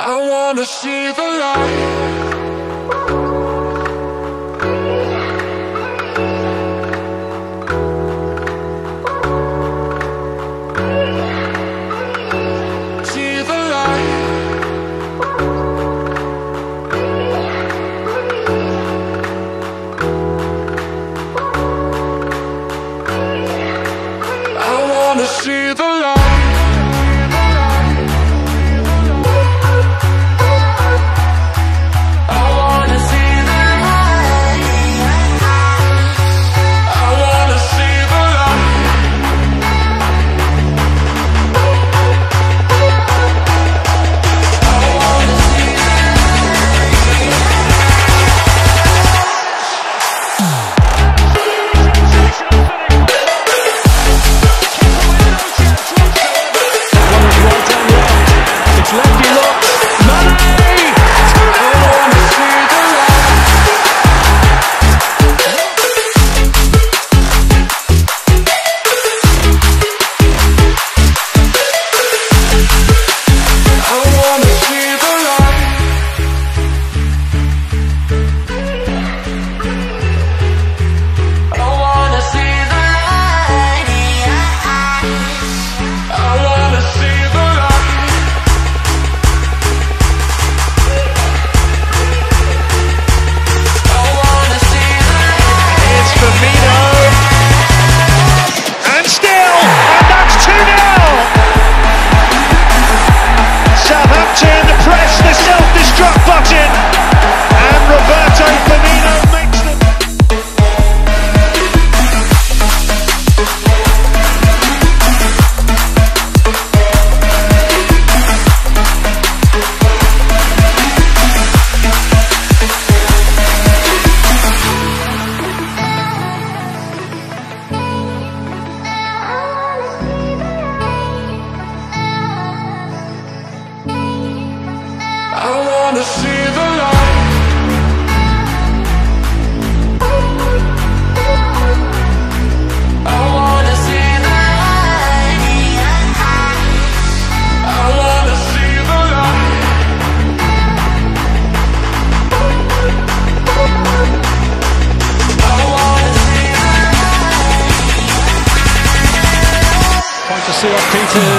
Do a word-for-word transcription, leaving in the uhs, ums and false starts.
I wanna see the light. See the light. I wanna see the light. I wanna see the light. I wanna see the light. I wanna see the light. I wanna see the light. Trying to see off Peters.